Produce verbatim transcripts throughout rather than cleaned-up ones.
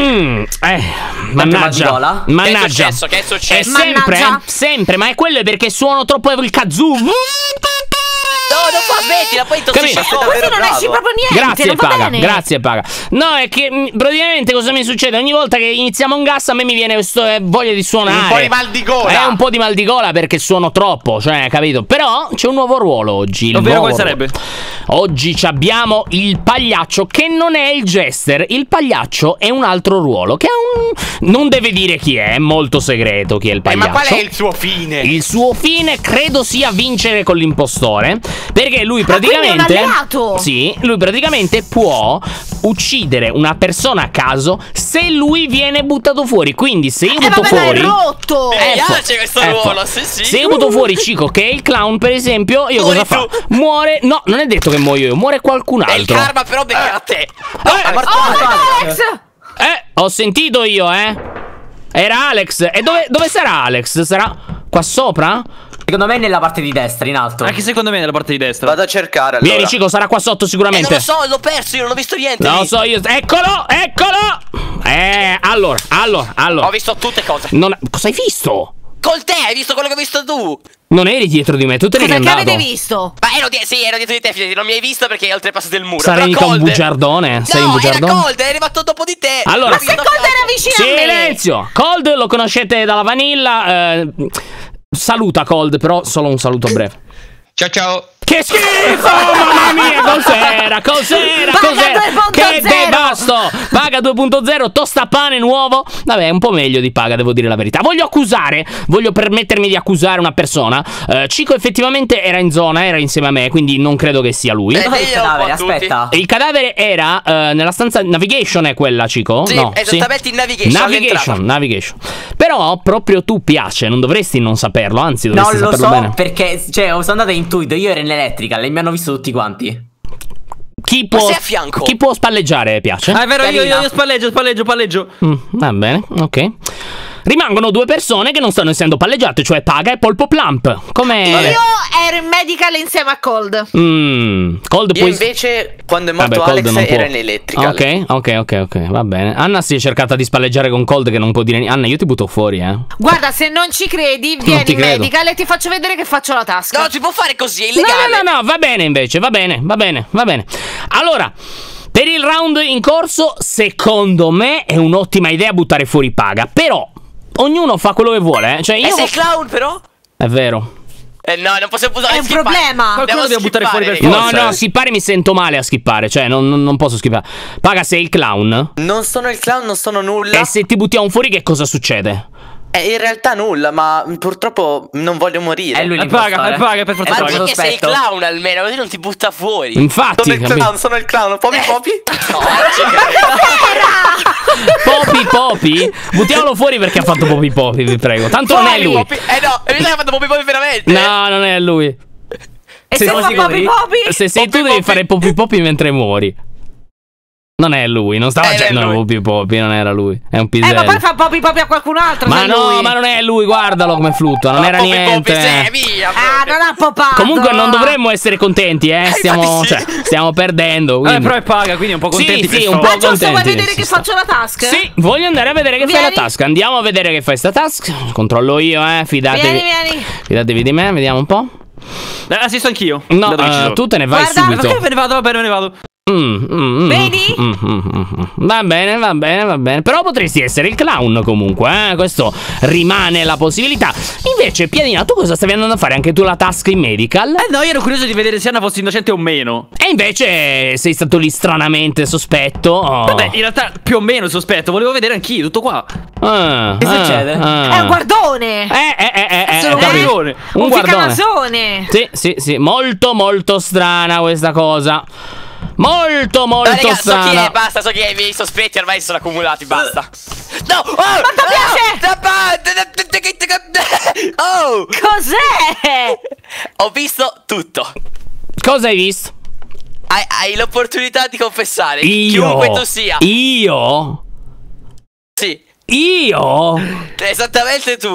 Mm, eh, mannaggia. Mannaggia. Che è successo? Che è successo? È sempre, Mannaggia. sempre, ma è quello perché suono troppo il kazoo. No, non fa, smettila, poi intossisce. Oh, così non esci proprio niente. Grazie non va paga, bene. grazie paga. No, è che mh, praticamente cosa mi succede? Ogni volta che iniziamo un gas a me mi viene questo eh, voglia di suonare. Un po' di mal di gola. È un po' di mal di gola perché suono troppo, cioè, capito? Però c'è un nuovo ruolo oggi. Ovvero quale sarebbe? Oggi ci abbiamo il pagliaccio che non è il jester. Il pagliaccio è un altro ruolo che è un... non deve dire chi è, è molto segreto chi è il Eh, pagliaccio. ma qual è il suo fine? Il suo fine credo sia vincere con l'impostore, perché lui praticamente quindi è un alleato. sì, lui praticamente può uccidere una persona a caso se lui viene buttato fuori. Quindi se io Eh, butto vabbè, ma è fuori rotto. Mi ecco, piace questo ecco. ruolo, sì, sì. Se io butto fuori Cico che è il clown, per esempio, io Muori cosa fa? tu. Muore. No, non è detto che muoio io, muore qualcun È il altro. karma, però becca a te. No, è morto Oh, Alex. Alex. Eh, ho sentito io, eh. Era Alex. E dove, dove sarà Alex? Sarà qua sopra? Secondo me è nella parte di destra, in alto. Anche secondo me nella parte di destra. Vado a cercare allora. Vieni Cico, sarà qua sotto Eh, sicuramente. non lo so, l'ho perso, io non ho visto niente. Non lo lì. so io. Eccolo, eccolo. Eh, allora, allora, allora. Ho visto tutte cose. Non... Cosa hai visto? Col te, hai visto quello che hai visto tu? Non eri dietro di me, tu te ne eri Cosa che andato. avete visto? Ma ero, di sì, ero dietro di te, fidati, non mi hai visto perché hai oltrepassato il muro. Sarai Però mica un Cold- bugiardone? Sei un No, bugiardone? era Cold, è arrivato dopo di te. Allora- L'ho Ma se visto Cold a era fianco. vicino a me. Silenzio! Cold lo conoscete dalla Vanilla. eh, saluta Cold, però solo un saluto breve. Ciao ciao. Che schifo! Mamma mia, cos'era? Cos'era? Paga Cos'era? due punto Che zero. devasto! Paga due punto zero, tostapane nuovo. Vabbè, è un po' meglio di Paga, devo dire la verità. Voglio accusare, voglio permettermi di accusare una persona. Eh, Cico effettivamente era in zona, era insieme a me, quindi non credo che sia lui. Eh, Dov'è il io un po' cadavere? tutti. Aspetta. Il cadavere era eh, nella stanza navigation, è quella, Cico? Sì, no, esattamente in navigation, Navigation, all'entrata. navigation. Però proprio tu piace, non dovresti non saperlo, anzi dovresti Non lo saperlo so bene. perché, cioè, sono andato a intuito. Io ero in electrical e mi hanno visto tutti quanti. Chi Ma può, sei a fianco? chi può spalleggiare, piace? Ah, è vero, io, io, Carina. io spalleggio, spalleggio, palleggio. Mm, va bene, ok. Rimangono due persone che non stanno essendo palleggiate, cioè Paga e Polpo Plump. Come... Io ero in medical insieme a Cold. Mm, Cold Io puoi... invece, quando è Vabbè, morto Cold Alex, non può. era in electrical. Ok, ok, ok, ok, va bene. Anna si è cercata di spalleggiare con Cold che non può dire niente. Anna, io ti butto fuori, eh. Guarda, se non ci credi, vieni ti in credo. medical e ti faccio vedere che faccio la tasca. No, non si può fare così, è No, illegale. no, no, no, va bene invece, va bene, va bene, va bene. Allora, per il round in corso, secondo me è un'ottima idea buttare fuori Paga. Però, ognuno fa quello che vuole, eh. Cioè, E io... sei il clown, però? È vero. Eh no, non possiamo usare È un skippare. problema. Qualcuno Devo deve buttare skippare, fuori per raga. forza. No, no, skippare mi sento male a skippare. Cioè, non, non- non posso skippare. Paga, sei il clown? Non sono il clown, non sono nulla. E se ti buttiamo fuori, che cosa succede? Eh, in realtà nulla, ma purtroppo non voglio morire. È lui E paga, l'impostore. e paga, per forza Ma paga. di che sei il sospetto. clown almeno, così non ti butta fuori. Infatti, Sono il capito? clown, sono il clown. Popi popi? No, Popi Popi? Buttiamolo fuori perché ha fatto Popi Popi, vi prego. Tanto non è Popi, lui. Popi. Eh no, mi sa che ha fatto popi popi veramente. No, non è lui. E se siamo fa Popi sicuri? Popi? Se sei Popi tu devi Popi. fare Popi Popi mentre muori. Non è lui, non stava Eh, facendo è lui. Popi Popi, non era lui. È un Eh, pisello. ma poi fa Popi Popi a qualcun altro. Ma se no, lui. ma non è lui, guardalo come fluttua, non No, era Popi niente. Popi, sì, via. Ah, proprio. non ha popato. Comunque non dovremmo essere contenti, eh. Stiamo, infatti sì. cioè, stiamo perdendo. Eh, Quindi... però è paga, quindi un po' contenti Sì, per sì, sto- un po' Ma giusto, vuoi contenti, vedere sì, che sta. faccio la task? Sì, voglio andare a vedere che fai Vieni. la task. Andiamo a vedere che fai sta task. Controllo io, eh. Fidatevi. Vieni, vieni. Fidatevi di me, vediamo un po'. Eh, assisto anch'io. No, dato che ci eh, sono. tu te ne vai Guarda, subito. Ok, me ne vado, va bene, me ne vado. Mm, mm, mm, Vedi? mm, mm, mm, mm. Va bene, va bene, va bene. Però potresti essere il clown comunque, eh? Questo rimane la possibilità. Invece, Piadina, tu cosa stavi andando a fare? Anche tu la task in medical? Eh no, io ero curioso di vedere se Anna fosse innocente o meno. E invece sei stato lì stranamente sospetto. Oh. Vabbè, in realtà più o meno sospetto, volevo vedere anch'io, tutto qua. Ah, Che ah, succede? ah. È un guardone. Eh, eh, eh, eh, eh, Sono ho capito. guardone. Un, Un guardone. ficamazzone. Sì, sì, sì, molto, molto strana questa cosa. Molto, molto No, raga, so strana. chi è, basta, so chi è, i miei sospetti ormai sono accumulati, basta. No! Oh! Ma piace? Oh! Cos'è? Ho visto tutto. Cosa hai visto? Hai, hai l'opportunità di confessare. Io? Chiunque tu sia. Io? Sì, Io? esattamente tu.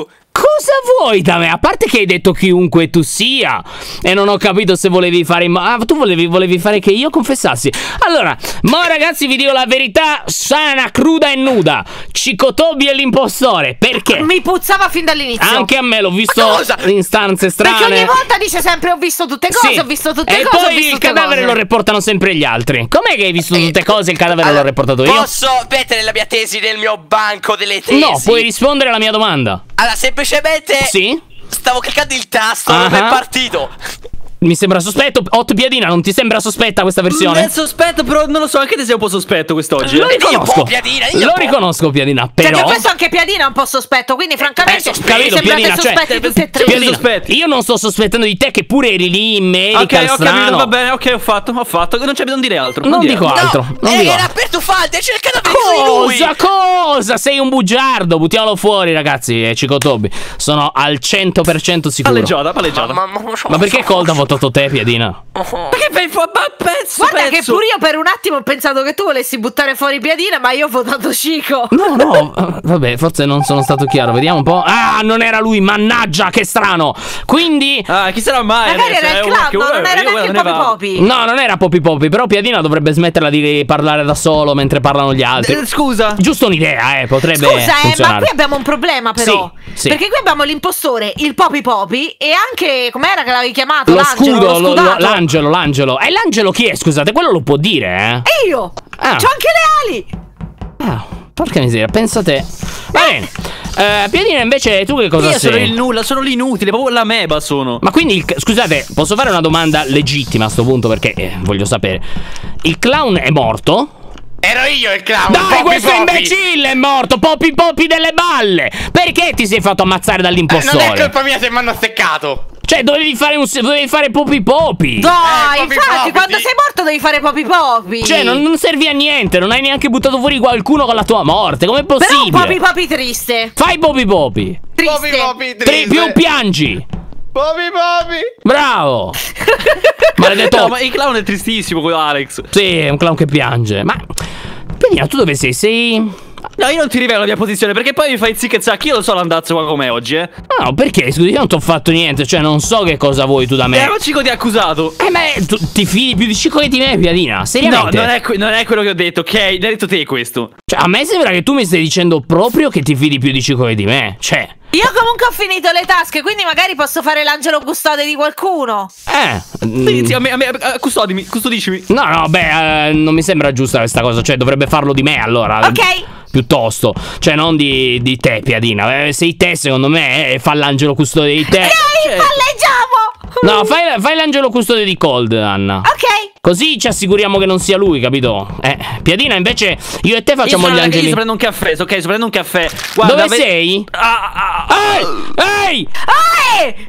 cosa vuoi da me? A parte che hai detto chiunque tu sia. E non ho capito se volevi fare... Ah, tu volevi, volevi fare che io confessassi. Allora, mo ragazzi vi dico la verità sana, cruda e nuda. Cicotobi è l'impostore. Perché? Mi puzzava fin dall'inizio. Anche a me l'ho visto cosa? in stanze strane. Perché ogni volta dice sempre ho visto tutte cose, Sì. ho visto tutte e cose, ho poi visto il tutte cadavere cose. lo reportano sempre gli altri. Com'è che hai visto tutte cose e il cadavere l'ho reportato io? Posso mettere la mia tesi nel mio banco delle tesi? No, puoi rispondere alla mia domanda. Allora, semplicemente Sì? stavo cliccando il tasto, Ah. non è partito. Mi sembra sospetto. Hot Piadina, non ti sembra sospetta questa versione? È sospetto, però non lo so, anche te sei un po' sospetto quest'oggi. Lo eh. Dio, riconosco. un po', Piadina, io Lo un po'. riconosco, Piadina. Perché Però. questo anche Piadina è un po' sospetto, quindi francamente Eh, mi Capito, sembrate Piadina, cioè, sospetti tutti e tre. Piadina. Piadina, sospetti. io non sto sospettando di te, che pure eri lì in medical Ok, ho capito, strano. va bene, ok, ho fatto, ho fatto. Non c'è bisogno di dire altro. Non dire dico altro. altro. No, non eh, dico era altro. per tufante, c'è il cadavere di lui. Cosa? Cosa? Sei un bugiardo. Buttiamolo fuori, ragazzi. E Cicotobi. Sono al cento per cento sicuro. Palleggiata, palleggiata. Ma, ma, Ma perché Cold ha votato te, Piadina? Perché fai fu- ma pezzo, Guarda che pezzo. pure io per un attimo ho pensato che tu volessi buttare fuori Piadina, ma io ho votato Cico. No, no, vabbè, forse non sono stato chiaro. Vediamo un po'. Ah, non era lui, mannaggia, che strano. Quindi. Ah, chi sarà mai? Magari adesso? era il Eh, clown, che- non era io guarda, neanche ne Poppy vado. Poppy. No, non era Poppy Poppy. Però Piadina dovrebbe smetterla di parlare da solo mentre parlano gli altri. Eh, Scusa. Giusto un'idea, eh, potrebbe Scusa, eh, ma funzionare. qui abbiamo un problema però. Sì, sì. Perché qui abbiamo l'impostore, il Poppy Poppy e anche, com'era che l'avevi chiamato? Lo L'angelo, scudo, lo lo- lo- scudato. l'angelo, l'angelo. E l'angelo chi è? Scusate, quello lo può dire, E io? Ah. C'ho anche le ali. eh? Ah, porca miseria, pensa te. Va bene. Eh, Piadina, invece, tu che cosa Io sei? sono il nulla, sono l'inutile, proprio la meba sono. Ma quindi, il- scusate, posso fare una domanda legittima a sto punto perché eh, voglio sapere. Il clown è morto? Ero io il clown. Dai, Poppy questo Poppy. imbecille è morto! Poppy Poppy delle balle! Perché ti sei fatto ammazzare Eh, dall'impostore? non è colpa mia se mi hanno seccato. Cioè, dovevi fare un dovevi fare Poppy Poppy! Dai, Eh, Poppy infatti, Poppy, quando sì. sei morto devi fare Poppy Poppy. Cioè, non, non servì a niente, non hai neanche buttato fuori qualcuno con la tua morte. Com'è Però un possibile? Poppy Poppy triste. Fai Poppy Poppy! Triste. Poppy Poppy Tri- triste. più piangi! Poppy Poppy. Bravo! Maledetto! No, ma il clown è tristissimo, quello Alex. Sì, è un clown che piange. Ma Pianina, tu dove sei? Sei. No, io non ti rivelo la mia posizione, perché poi mi fai zic e zac. Io lo so l'andazzo qua com'è oggi, eh. No, perché? Scusi, io non ti ho fatto niente. Cioè, non so che cosa vuoi tu da me. Eh, ma Cico ti ha accusato. Eh, ma tu ti fidi più di Cico che di me, Piadina? No, Seriamente? non è, que- non è quello che ho detto, ok? L'hai detto te questo. Cioè, a me sembra che tu mi stai dicendo proprio che ti fidi più di Cico che di me. Cioè. Io comunque ho finito le tasche, quindi magari posso fare l'angelo custode di qualcuno. Eh. mm, Sì, sì, a me, a me, eh, custodimi, custodiscimi. No, no, beh, eh, non mi sembra giusta questa cosa. Cioè, dovrebbe farlo di me allora. Ok. Piuttosto. Cioè, non di, di te, Piadina. Eh, sei te, secondo me, e fa l'angelo custode di te. Ehi, palleggiamo! No, fai, fai l'angelo custode di Cold, Anna. Ok. Così ci assicuriamo che non sia lui, capito? Eh, Piadina, invece, io e te Io facciamo sono gli là che angeli. io sto prendendo un caffè, ok? Sto prendendo un caffè. Guarda, Dove ve- sei? Ah, ah, ah. Ehi! Ehi! Eh!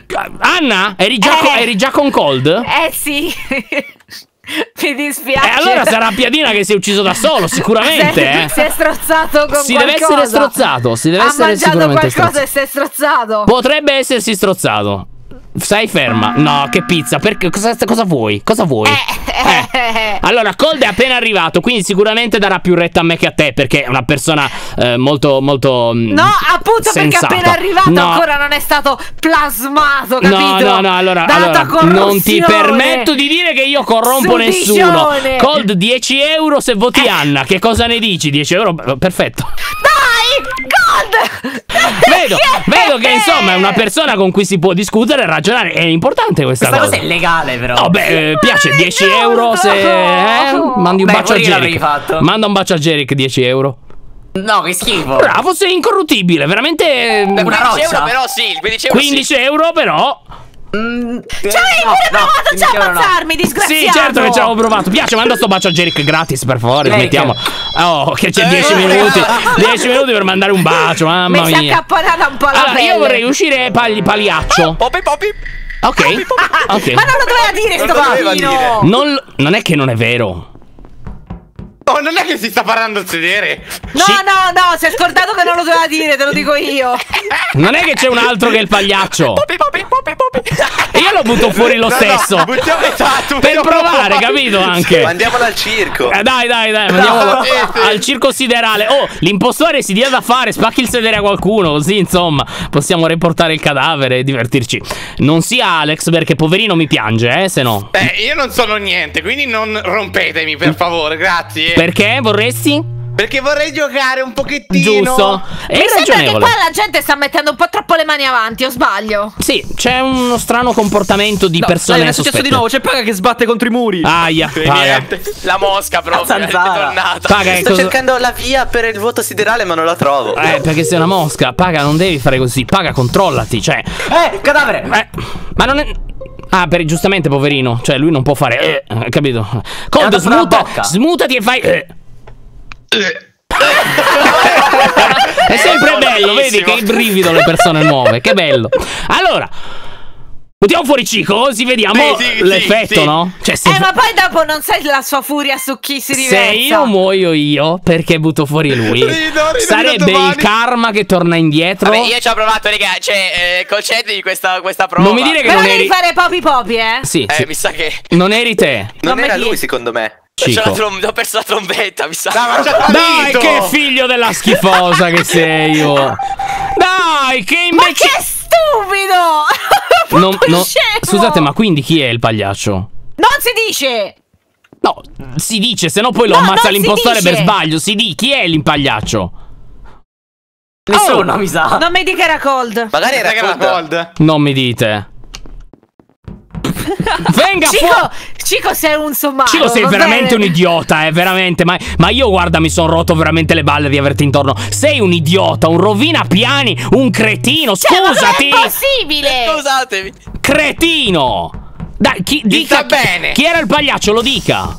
Anna? Eri già, Eh. co- eri già con Cold? Eh sì. Mi dispiace. E allora sarà Piadina che si è ucciso da solo, sicuramente, Si eh. si è strozzato con Si qualcosa. deve essere strozzato, si deve ha essere mangiato sicuramente qualcosa e si è strozzato. Potrebbe essersi strozzato. Stai ferma. No, che pizza. Perché cosa, cosa vuoi? Cosa vuoi? Eh, eh. Allora, Cold è appena arrivato, quindi sicuramente darà più retta a me che a te, perché è una persona eh, molto, molto. mm, No, appunto sensata. perché appena arrivato No. ancora non è stato plasmato, capito? No, no, no, allora, Dalla allora tua non ti corruzione. permetto di dire che io corrompo nessuno. Sudicione. Cold dieci euro se voti Anna. Che cosa ne dici? dieci euro? Perfetto. Dai, God! Vedo, vedo che insomma è una persona con cui si può discutere e ragionare. È importante questa, Questa cosa. cosa è illegale, però. Oh, beh, eh, piace dieci euro se eh, mandi un Beh, bacio a pure io l'avrei Jerick. fatto. Manda un bacio a Jerick, dieci euro. No, che schifo. Bravo, sei incorruttibile, veramente. Beh, una quindici roccia. euro però sì, il quindici euro quindici euro però. Mm, Ci avevi pure provato già a ammazzarmi, disgraziato! Sì, certo che ci avevo provato. Piace, manda sto bacio a Jerick gratis, per favore, Jerick. smettiamo. Oh, che c'è dieci Eh, minuti. eh. dieci minuti per mandare un bacio, mamma Mi si è mia. accapponata un po' la Allora, pelle. io vorrei uscire pali- pagliaccio. Poppy Poppy. Ok. Ok. Ma non lo doveva dire Non sto lo doveva bambino! dire. Non, non è che non è vero. Oh, non è che si sta parlando al sedere. No, Sì. no, no, si è scordato che non lo doveva dire, te lo dico io. Non è che c'è un altro che è il pagliaccio. Popi, popi, popi, popi. E io lo butto fuori lo No, no, stesso. buttiamo- esatto, Per buttiamo provare, fuori. capito anche? Mandiamolo al circo. Eh, dai, dai, dai, andiamo sì, sì. al circo siderale. Oh, l'impostore si dia da fare, spacchi il sedere a qualcuno, così insomma possiamo riportare il cadavere e divertirci. Non sia Alex, perché poverino mi piange, eh, se no. Eh, io non sono niente, quindi non rompetemi, per favore, grazie. Perché vorresti? Perché vorrei giocare un pochettino. Giusto. È Mi sembra che ragionevole. qua la gente sta mettendo un po' troppo le mani avanti, o sbaglio? Sì, c'è uno strano comportamento di No, persone dai, è successo sospette. di nuovo, c'è Paga che sbatte contro i muri. Aia, E paga. niente. La mosca proprio, è zanzara. tornata. Paga, che Sto cosa- cercando la via per il voto siderale, ma non la trovo. Eh, perché sei una mosca. Paga, non devi fare così. Paga, controllati. Cioè, Eh, cadavere! eh, ma non è. Ah, per giustamente, poverino. Cioè, lui non può fare. Eh, capito? Cold, dato una smuta, bocca. smutati e fai. Eh. È sempre bello, vedi che brivido le persone nuove. Che bello. Allora, buttiamo fuori Cico, così vediamo Sì, sì, l'effetto, sì, sì. no? Cioè, se, Eh, ma poi dopo non sai la sua furia su chi si riversa. se io muoio io, perché butto fuori lui? Rido, rido, Sarebbe rido il karma che torna indietro. Vabbè, io ci ho provato, raga. Cioè, eh, concetti di questa, questa prova. Non mi dire che Però non devi eri. fare popi popi, eh? Sì, Eh, sì. mi sa che. Non eri te. Non non era mi lui, dire. secondo me. C'ho la Cico. trom- ho perso la trombetta, mi sa. No, ma c'ha Dai, tradito. che figlio della schifosa che sei, oh. Dai, che Ma invece. che stupido! Non- Proprio non- scemo! Scusate, ma quindi chi è il pagliaccio? Non si dice! No, si dice, se no poi lo No, ammazza non si l'impostore dice. per sbaglio. Si di chi è l'impagliaccio? Nessuno, Oh. mi sa. Non mi dica era cold. Magari era Sai che era Cold. cold. Non mi dite. Venga fuori. Cico, Cico sei un sommario. Cico, sei va veramente bene? un idiota, eh, veramente. Ma, ma io, guarda, mi sono rotto veramente le balle di averti intorno. Sei un idiota, un rovina piani, un cretino. Cioè, ma Scusati. com'è possibile? Scusatemi. Cretino. Dai, chi, dica sta bene. chi era il pagliaccio, lo dica.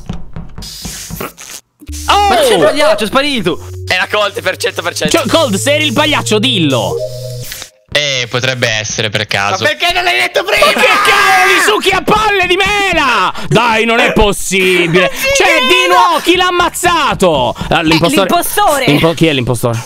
Oh! Ma c'è il pagliaccio, è sparito. Era colt per cento per cento. Cioè, Cold, se eri il pagliaccio, dillo. Eh, potrebbe essere per Ma caso. perché non l'hai detto prima? Ma che cavoli, succhi a palle di mela! Dai, non è possibile. Cioè, di nuovo, chi l'ha ammazzato? Ah, L'impostore. l'impostore. Impo- chi è l'impostore?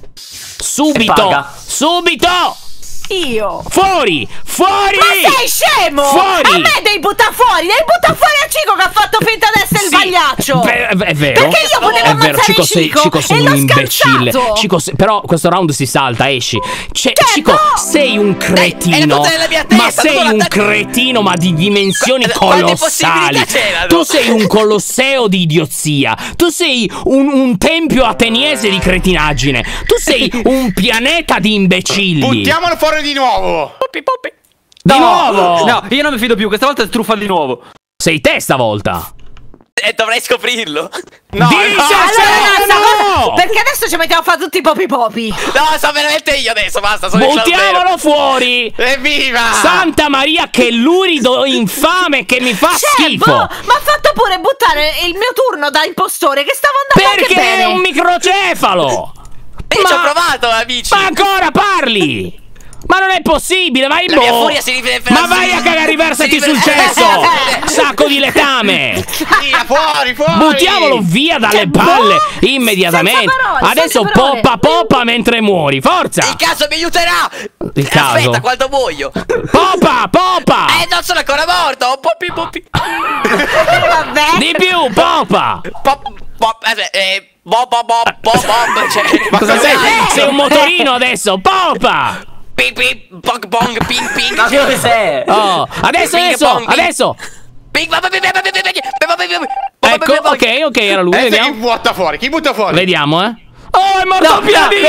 Subito! Paga. Subito! Io. Fuori! Fuori! Ma sei scemo? Fuori! A me devi buttare fuori, devi buttare fuori a Cico che ha fatto finta di essere Sì, il pagliaccio. beh, è vero. Perché io potevo È vero, ammazzare Cico sei, Cico Cico sei e un l'ho imbecille. scansato. Cico, sei- però questo round si salta, esci. Cioè, Che Cico, no! sei un È la cretino. punta della mia Ma testa, sei tu un l'attacchi- cretino, ma di dimensioni Qu- quante colossali. possibilità c'erano? Tu sei un colosseo di idiozia. Tu sei un, un tempio ateniese di cretinaggine. Tu sei un pianeta di imbecilli. Buttiamolo fuori di nuovo. Popi, popi. Di nuovo! No, io non mi fido più, questa volta è truffa di nuovo. Sei te stavolta. E dovrei scoprirlo. No, Dice no, se Allora, no! no, perché adesso ci mettiamo a fare tutti i popi popi. No, so veramente io adesso, basta, sono il Buttiamolo fuori! Evviva! Santa Maria, che lurido infame che mi fa Cioè, schifo! boh, ma ha fatto pure buttare il mio turno da impostore che stava andando Perché anche è bene. un microcefalo! Io ci ho Ma- provato, amici. Ma ancora parli! Ma non è possibile, vai La mia boh. furia si riflette- Ma vai a cagare, riversati si sul riflette- cesso! Sacco di letame! Via, fuori, fuori! Buttiamolo via dalle palle immediatamente! senza parole, Adesso senza parole. poppa poppa mentre muori, forza! Il caso mi aiuterà. Il caso? Aspetta, quando muoio. Poppa, poppa! Eh, non sono ancora morto. Popi, popi. Eh, vabbè. Di più, poppa! Pop, pop, aspetta, eh, bo, bo, bo, bo, bo, cioè, Cosa sei? Sei un motorino adesso, poppa! Ping, ping, pong, pong, ping, ping. Ma che dove sei? Oh, adesso, Ping adesso, pong, ping. adesso! Ping, ping, ping, ping, ping, ping, ping, ping, ping, ping, Ecco, ping, ping. ok, ok, era lui, Adesso chi vediamo. butta fuori? Chi butta fuori? Vediamo, eh. Oh, è morto No, piadino!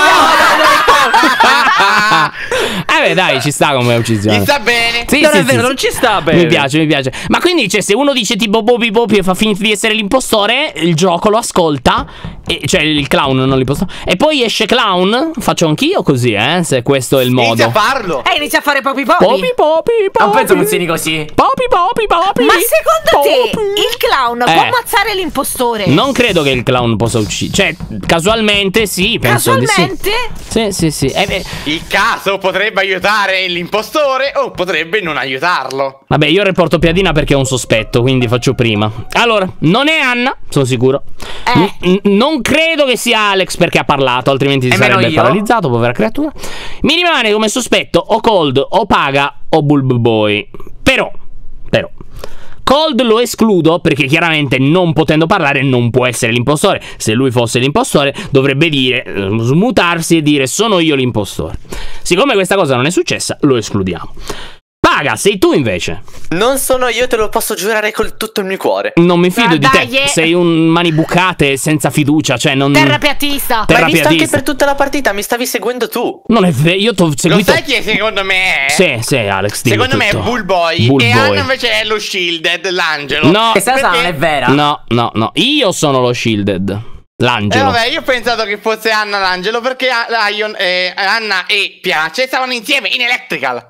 no, Eh beh, dai, ci sta come uccisione. Gli sta bene? Sì, Non sì, è sì, vero, sì. non ci sta bene. Mi piace, mi piace. Ma quindi, cioè, se uno dice tipo Bobby Bobby e fa finta di essere l'impostore, il gioco lo ascolta E, cioè il clown non l'impostore. E poi esce clown. Faccio anch'io così, eh, se questo è il modo. Inizia a farlo. E inizia a fare popi popi. Popi popi popi. Non penso funzioni così. Popi popi popi. Ma secondo te Popi. il clown Eh. può ammazzare l'impostore? Non credo che il clown possa uccidere. Cioè, casualmente sì, penso Casualmente? di sì. Sì, sì, sì. Eh, beh, Il caso potrebbe aiutare l'impostore o potrebbe non aiutarlo. vabbè, io reporto Piadina perché ho un sospetto, quindi faccio prima. Allora, non è Anna, sono sicuro. Eh. N- n- non credo che sia Alex perché ha parlato, altrimenti si Nemmeno sarebbe io. paralizzato, povera creatura. Mi rimane come sospetto o Cold o Paga o Bulb Boy. Però, però Cold lo escludo perché chiaramente non potendo parlare non può essere l'impostore. Se lui fosse l'impostore dovrebbe dire, eh, smutarsi e dire sono io l'impostore. Siccome questa cosa non è successa, lo escludiamo. Paga, sei tu invece. Non sono io, te lo posso giurare con tutto il mio cuore. Non mi fido Ma di dai, te. eh. Sei un mani bucate senza fiducia, cioè non Terrapiattista. Te- Ma hai visto anche Terrapiattista. per tutta la partita, mi stavi seguendo tu. Non è vero, io t'ho Lo seguito. sai chi secondo me è? Sì, sì, Alex, dillo Secondo me è tutto. Bullboy Bull e Boy. Anna invece è lo Shielded, l'angelo. No. Questa cosa Perché- non è vera. No, no, no. Io sono lo shielded. Eh L'angelo. vabbè, io ho pensato che fosse Anna l'angelo perché A- Lion, eh, Anna e Piace stavano insieme in Electrical.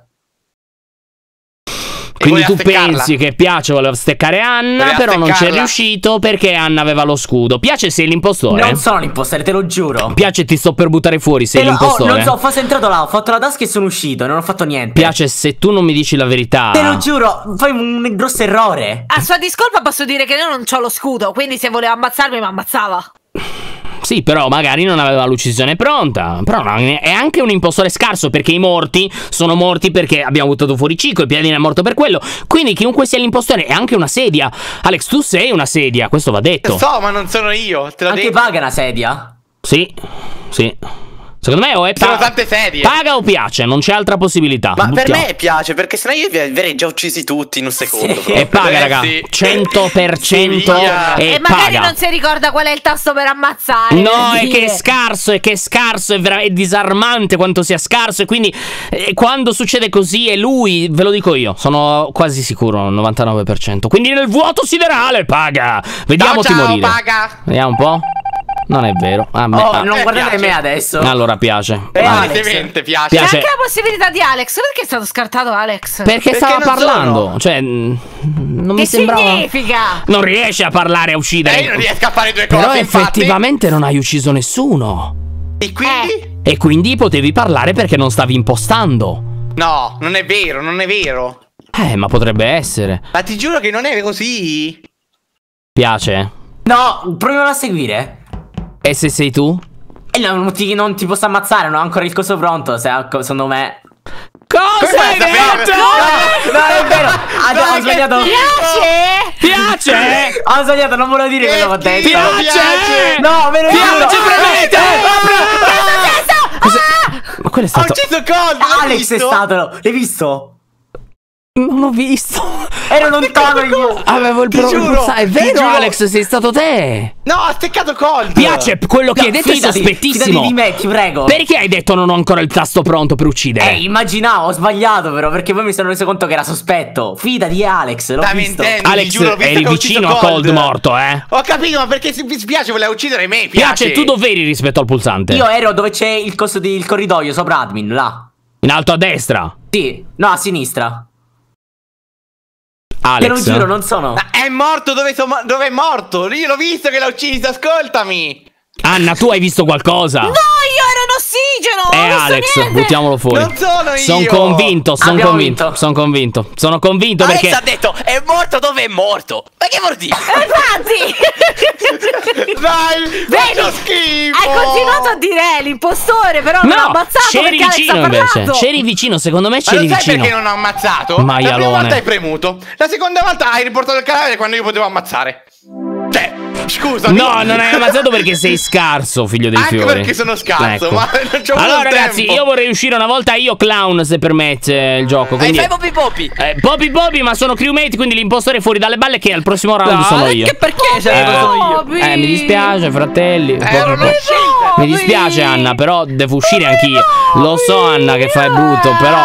E Quindi tu voleva steccarla. pensi che Piace voleva steccare Anna, Voleva però non ci è steccarla. riuscito perché Anna aveva lo scudo. Piace sei l'impostore? Non sono l'impostore, te lo giuro. Piace ti sto per buttare fuori, sei Te lo- oh, l'impostore? non so, fosse entrato là, ho fatto la tasca e sono uscito, non ho fatto niente. Piace se tu non mi dici la verità. Te lo giuro, fai un grosso errore. A sua discolpa posso dire che io non c'ho lo scudo, quindi se voleva ammazzarmi mi ammazzava. Sì, però magari non aveva l'uccisione pronta. Però no, è anche un impostore scarso perché i morti sono morti perché abbiamo buttato fuori Cico e Piadina è morto per quello. Quindi chiunque sia l'impostore è anche una sedia. Alex, tu sei una sedia, questo va detto. Lo so, ma non sono io, te l'ho Anche detto. paga una sedia. Sì, sì. Secondo me o è Ci sono pa- tante sedie. paga o piace, non c'è altra possibilità. Ma per Buttiamo. me piace, perché sennò io vi avrei già uccisi tutti in un secondo. Sì. E paga, Eh, raga. sì. cento per cento Via. e, E magari paga. non si ricorda qual è il tasto per ammazzare. No, per è che dire. è scarso, è che è scarso, è, vera- è disarmante quanto sia scarso. E quindi eh, quando succede così è lui, ve lo dico io, sono quasi sicuro, novantanove per cento. Quindi nel vuoto siderale, paga. Vediamoti ciao, morire. paga. Vediamo un po'. Non è vero. Ah, me- Oh, ah. non eh, guardate piace. me adesso. Allora piace. Eh, Vai. Alex. Palesemente piace. C'è Piace. anche la possibilità di Alex. Perché è stato scartato Alex? Perché, stava non parlando. sono. Cioè, mh, non Che mi sembrava. significa? Non riesce a parlare, a uccidere. Eh, io non riesco a fare due cose. Però infatti. effettivamente non hai ucciso nessuno. E quindi? Eh. E quindi potevi parlare perché non stavi impostando. No, non è vero, non è vero. Eh, ma potrebbe essere. Ma ti giuro che non è così. Piace? No, proviamo a seguire. E se sei tu? E non ti, non ti posso ammazzare, non ho ancora il coso pronto. Se, secondo me. Cosa Come hai fai a sapere? detto? No, è vero. Ah, No, ho che sbagliato. Piace? Piace? Ho sbagliato, non volevo dire quello che ho detto. schifo. Piace? No, me lo Piace, giuro. premete! Ah! Cosa- Ma quello è Ho stato. ucciso Cold. l'hai Alex è visto? stato. L'hai visto? Non ho visto. Ero lontano io. Avevo il Ti problema. giuro, È ti vero, giuro. Alex, sei stato te. No, ha steccato Cold. Piace, quello che hai detto Fidati, è sospettissimo. Fidati di me, ti prego. Perché hai detto non ho ancora il tasto pronto per uccidere? Eh, immaginavo, ho sbagliato però, perché poi mi sono reso conto che era sospetto. Fidati di Alex, l'ho Stai visto. mentendo, Alex, ti giuro, ho visto eri che ho ucciso vicino a Cold morto, eh? Ho capito, ma perché se mi spiace voleva uccidere me, Piace, piace. tu dov'eri rispetto al pulsante? Io ero dove c'è il coso di il corridoio sopra admin, là. In alto a destra. Sì, no, a sinistra. Alex. Te lo giuro, non sono. Ma è morto dove, sono- dove è morto? Io l'ho visto che l'ha ucciso, ascoltami. Anna, tu hai visto qualcosa? No, io ero in ossigeno. È non ho visto Alex, niente. buttiamolo fuori. Non sono io. Sono convinto, sono Abbiamo convinto, vinto. sono convinto. Sono convinto Alex perché ha detto è morto dove è morto. Ma che vuol dire? Infatti. Dai, Vedi? faccio schifo. Hai continuato a dire eh, l'impostore, però non ha no, ammazzato c'eri perché Alex vicino ha invece. parlato. C'eri vicino, secondo me Ma c'eri lo sai vicino. perché non ho ammazzato? Maialone. La prima volta hai premuto. La seconda volta hai riportato il cadavere quando io potevo ammazzare. Cioè, scusa. No, non hai ammazzato perché sei scarso, figlio dei Anche fiori. perché sono scarso, Ecco. ma non c'ho Allora avuto ragazzi, tempo. io vorrei uscire una volta io clown, se permette il gioco. Hai Quindi fai popi popi. eh, Poppy Poppy, ma sono crewmate, quindi l'impostore è fuori dalle balle che al prossimo round sono io. Che perché se Eh, lo sono io? Poppy. Eh, mi dispiace, fratelli. Ero Poppy, lo Poppy. scelta. Mi dispiace Anna, però devo uscire anch'io. Lo so Anna che fai brutto, però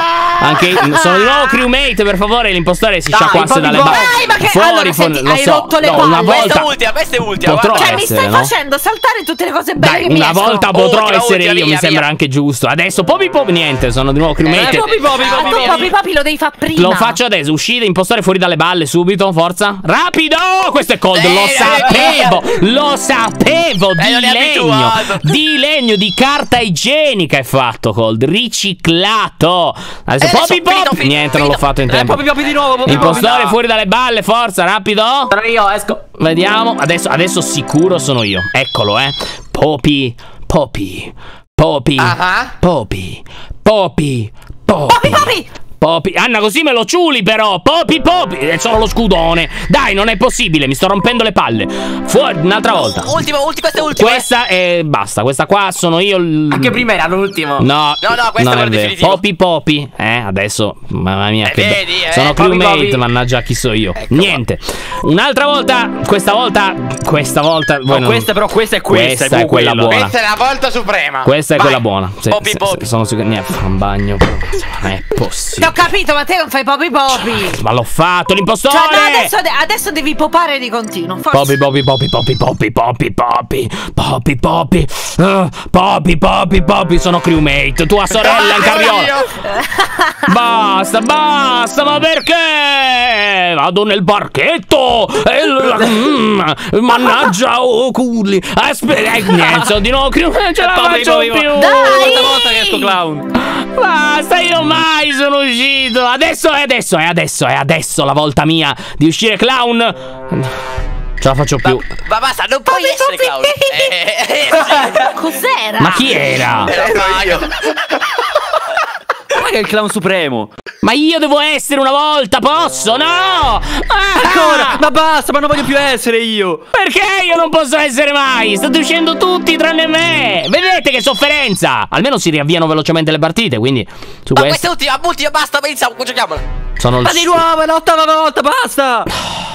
Anche sono di nuovo crewmate, per favore, l'impostore si Dai, sciacquasse Bobby dalle Bobby. balle. Dai, ma che- Fuori, allora, fuori, senti, lo hai so. rotto le no, palle. una Questa volta è ultima, questa è ultima. potrò guarda. Cioè, mi essere, stai no? facendo saltare tutte le cose belle Dai, che mi una escono. volta potrò Ultima, essere ultima, io, mi via, sembra via. anche giusto. Adesso Poppy Poppy, niente, sono di nuovo crewmate. Eh, Poppy Poppy, Ah, Poppy tu Poppy. papi papi lo devi fare prima. Lo faccio adesso, uscite, impostore fuori dalle balle subito, forza. Rapido! Questo è cold, Eh, lo eh, sapevo, lo sapevo, Eh, di non è legno, abituato. di legno, di carta igienica è fatto cold, riciclato. Adesso Eh, adesso Poppy finito, Pop, finito, niente, non l'ho finito. fatto in Eh, tempo. Poppy Poppy di nuovo, Poppy Poppy. Impostore no. fuori dalle balle, forza, rapido. Sono io, esco. Vediamo, adesso, adesso sicuro sono io, eccolo eh. Poppy, Poppy, Poppy, Ah. Poppy, Poppy, Poppy. Papi papi. Poppy, Anna, così me lo ciuli però. Poppy, Poppy, è solo lo scudone. Dai, non è possibile, mi sto rompendo le palle. Fuori, un'altra volta. Ultima, ultima, questa è ultima. Questa è basta, questa qua sono io. il- Anche prima era l'ultimo. No, No, no, questo non è è quello vero. definitivo. Poppy, Poppy. Eh, adesso, mamma mia, Eh, che be- vedi, eh. sono Poppy, crewmate, Poppy. mannaggia chi so io. Ecco Niente. Un'altra volta, questa volta, questa volta. voi No, non- questa però, questa è questa. Questa è quella quello. buona. Questa è la volta suprema. Questa è Vai. quella buona. Se- Poppy, se- Poppy. Sono sicuro. Niente, fa un bagno. Non è Ti possibile. ho capito, ma te non fai papi papi. Ma l'ho fatto, l'impostore! Cioè, no, adesso, adesso devi popare di continuo. Forza. Poppy, Poppy, Poppy, Poppy, Poppy, Poppy, Poppy, Poppy, Poppy, uh, Poppy, Poppy, Poppy, sono crewmate, tua sorella in carriola. Basta, basta, ma perché? Vado nel parchetto. E l- mm, mannaggia, oh, culli. Aspetta, eh, niente, sono di nuovo crewmate, ce la Poppy, faccio Poppy, più. Poppy. Dai! Questa volta che esco clown. Basta, io mai sono uscito. Adesso è adesso, è adesso, è adesso la volta mia di uscire clown. Ce la faccio più. Ma basta, non puoi Poppy, essere Poppy. clown. Eh, eh, sì. Cos'era? Ma chi era? Era paga. Ma che è il clown supremo. Ma io devo essere una volta, posso? No! Ah! Ancora. Ma basta, ma non voglio più essere io. Perché io non posso essere mai? State uscendo tutti tranne me. Vedete che sofferenza. Almeno si riavviano velocemente le partite, quindi su Ma questo questa è ultima, ultima, basta, pensiamo, giochiamola. sono il Ma di nuovo, è l'ottava volta, basta.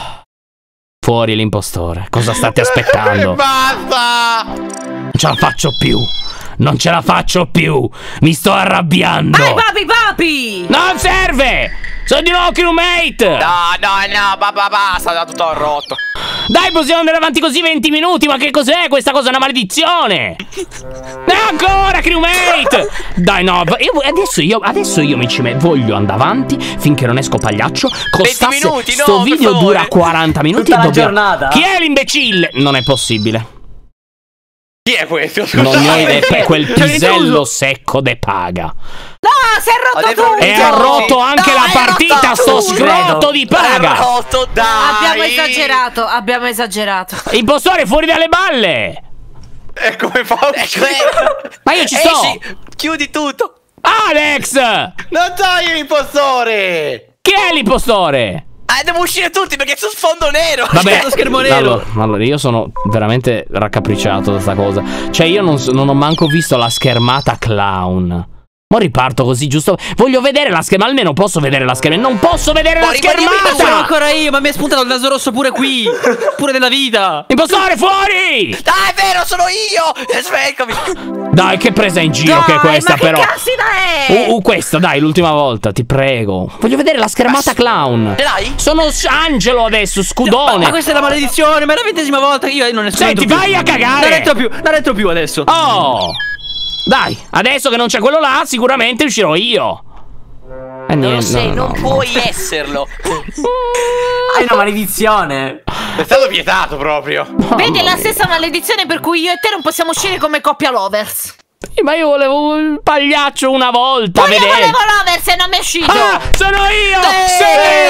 fuori l'impostore. Cosa state aspettando? Basta. Non ce la faccio più. Non ce la faccio più. Mi sto arrabbiando. Vai papi papi. Non serve. Sono di nuovo crewmate. No, no, no, ba, ba, basta, da tutto rotto. Dai, possiamo andare avanti così venti minuti. Ma che cos'è questa cosa? È una maledizione. E ancora crewmate. Dai, no, io, adesso, io, adesso io mi ci metto. Voglio andare avanti finché non esco pagliaccio. Costasse, minuti, no, sto per video favore. dura quaranta minuti. Tutta e la dobbiamo- giornata? Chi è l'imbecille? Non è possibile. Chi è questo? Non ne ho Scusate. idea. È quel C'è pisello l'intruso. secco de paga. No, si è Ho rotto detto- tutto. E ha rotto anche No, la è partita, rotto sto tutto. scrotto di È paga. rotto, dai. Abbiamo esagerato, abbiamo esagerato. Impostore fuori dalle balle. E come fa a Ecco, uscire? eh. Ma io ci sto. Esci, chiudi tutto. Alex! Non so io l'impostore. Chi è l'impostore? Ah, devo uscire tutti perché sono sfondo nero. Vabbè, lo schermo nero. Allora, allora, io sono veramente raccapricciato da sta cosa. Cioè, io non, so- non ho manco visto la schermata clown. Mo riparto così, giusto? Voglio vedere la schermata. Almeno posso vedere la schermata. Non posso vedere la Ma rimani- Ma sono schermata. ancora io, ma mi è spuntato il naso rosso pure qui. Pure della vita. Impostore fuori! Dai, è vero, sono io. Svegliami. Dai, che presa in giro che è Dai, questa, ma però. che cazzina è? Uh, uh, questa, dai, l'ultima volta, ti prego. Voglio vedere la schermata clown. Ce l'hai? Sono s- Angelo adesso, Ma scudone. questa è la maledizione, ma è la ventesima volta che io non ne so. Senti, vai a cagare. Non entro più, non entro più adesso. Oh! Dai, adesso che non c'è quello là, sicuramente uscirò io. Eh, Non lo niente, sei, no, non no. puoi esserlo. Hai una maledizione. È stato vietato proprio. Vedi, è la stessa maledizione per cui io e te non possiamo uscire come coppia lovers. Sì, ma io volevo il pagliaccio una volta, Ma io vedete? volevo lovers e non mi è uscito. Ah, sono io! Sì!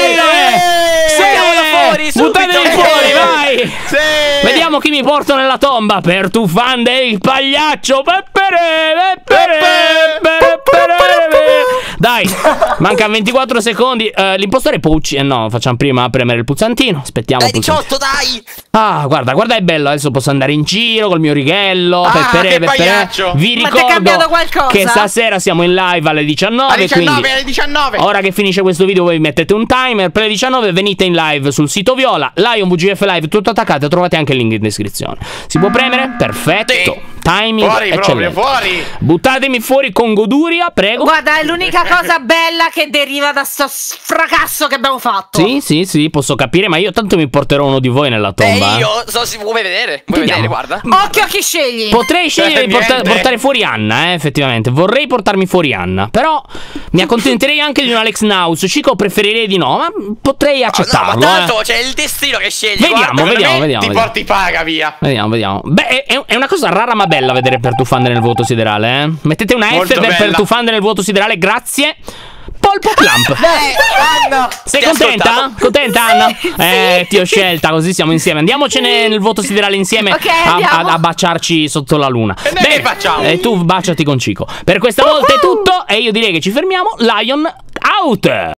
Sì! Sì! Buttiamolo fuori, subito! Buttateli fuori, vai! Sì. Vediamo chi mi porto nella tomba per tu fan del pagliaccio. Peppere, peppere, peppere, peppere. Dai, mancano ventiquattro secondi. Eh, l'impostore può uccidere. No, facciamo prima a premere il pulsantino. Aspettiamo Dai, il pulsantino. diciotto, dai. Ah, guarda, guarda, è bello. Adesso posso andare in giro col mio righello. Ah, peppere, che peppere. pagliaccio. Vi Ma t'è ricordo cambiato qualcosa? che stasera siamo in live alle diciannove. Alle diciannove, quindi alle diciannove. ora che finisce questo video voi mettete un timer. Per le diciannove venite in live sul sito Viola, Lion V G F Live, tutto attaccato. Trovate anche il link in descrizione. Si può premere? Perfetto. timing Fuori proprio, eccellente. fuori. Buttatemi fuori con goduria, prego. Guarda, è l'unica cosa bella che deriva da sto fracasso che abbiamo fatto. Sì, sì, sì, posso capire, ma io tanto mi porterò uno di voi nella Eh, tomba. io so si vuoi vedere. Vuoi Vediamo. vedere, guarda. Occhio a chi scegli. Potrei scegliere di porta- Niente. portare fuori Anna, eh, effettivamente. Vorrei portarmi fuori Anna. Però mi accontenterei anche di un Alex Naus. Cico preferirei di no, ma potrei accettarlo. No, ma tanto eh. c'è il destino che sceglie. Vediamo, guarda. Per vediamo, me vediamo. Ti vediamo. porti paga via. Vediamo, vediamo. Beh, è, è una cosa rara ma bella vedere Pertufande nel vuoto siderale, eh. Mettete una F Molto per bella. Pertufande nel vuoto siderale, grazie. Polpo Clamp. Anna. Sei Ti contenta? ascoltavo. Contenta, Anna? Sì, Eh, sì. ti ho scelta, così siamo insieme. Andiamocene nel vuoto siderale insieme Ok, a, andiamo. a- a baciarci sotto la luna. E noi che facciamo? E tu baciati con Cico. Per questa volta è tutto e io direi che ci fermiamo. Lion out!